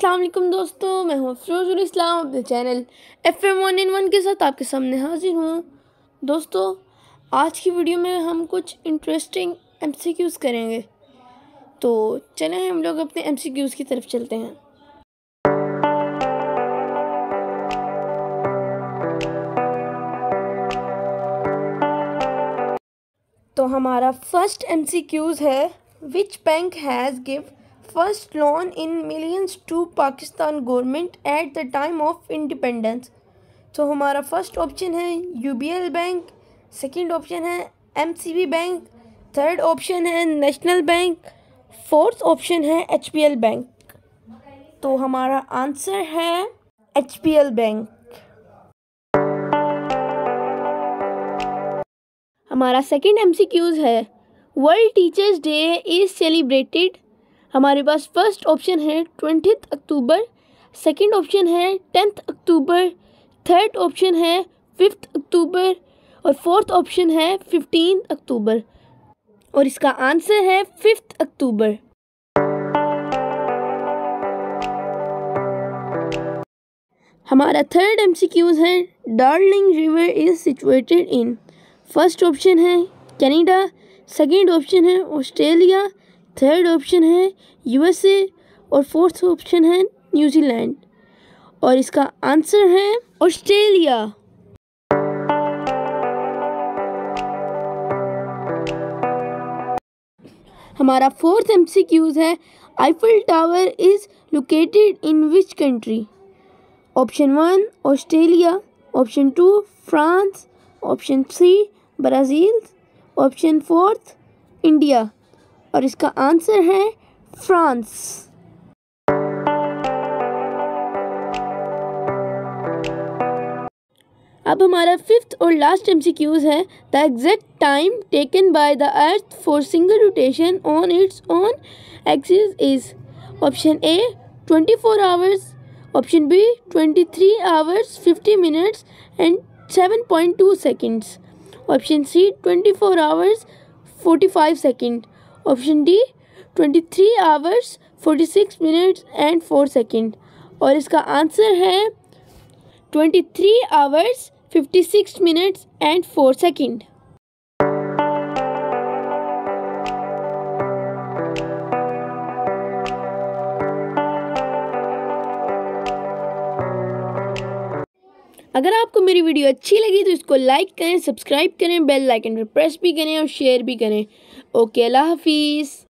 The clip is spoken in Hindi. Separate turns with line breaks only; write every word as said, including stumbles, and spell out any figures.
अस्सलाम वालेकुम दोस्तों, मैं हूँ फिरोजुल इस्लाम अपने channel F M one in one के साथ आपके सामने हाजिर हूँ। दोस्तों, आज की वीडियो में हम कुछ इंटरेस्टिंग एम सी क्यूज़ करेंगे, तो चलें हम लोग अपने एम सी क्यूज़ की तरफ चलते हैं। तो हमारा फर्स्ट एम सी क्यूज़ है, which bank has give first loan in millions to Pakistan government at the time of independence. तो हमारा फर्स्ट ऑप्शन है U B L bank, second option है M C B bank, third option है नेशनल बैंक, फोर्थ ऑप्शन है एच पी एल बैंक। तो हमारा आंसर है एच पी एल बैंक। हमारा सेकंड एम सी क्यूज़ है, world teachers day is celebrated. हमारे पास फर्स्ट ऑप्शन है ट्वेंटियथ अक्टूबर, सेकंड ऑप्शन है टेंथ अक्टूबर, थर्ड ऑप्शन है फिफ्थ अक्टूबर और फोर्थ ऑप्शन है फिफ्टीन अक्टूबर। और इसका आंसर है फिफ्थ अक्टूबर। हमारा थर्ड एम सी क्यूज़ है, darling river is situated in. First option है कनाडा, सेकंड ऑप्शन है ऑस्ट्रेलिया, थर्ड ऑप्शन है यू एस ए और फोर्थ ऑप्शन है न्यूजीलैंड। और इसका आंसर है ऑस्ट्रेलिया। हमारा फोर्थ एम सी क्यूज़ है, Eiffel tower is located in which country. Option one Australia, option two France, option three Brazil, option fourth India. और इसका आंसर है फ्रांस। अब हमारा फिफ्थ और लास्ट एम सी क्यूज़ है, the exact time taken by the earth for single rotation on its own axis is. Option A twenty four hours, option B twenty three hours fifty minutes and seven point two seconds, option C twenty four hours forty five second, option D twenty three hours forty six minutes and four second. और इसका आंसर है twenty three hours fifty six minutes and four second. अगर आपको मेरी वीडियो अच्छी लगी तो इसको लाइक करें, सब्सक्राइब करें, बेल आइकन पर प्रेस भी करें और शेयर भी करें। ओके, अल्लाह हाफिज़।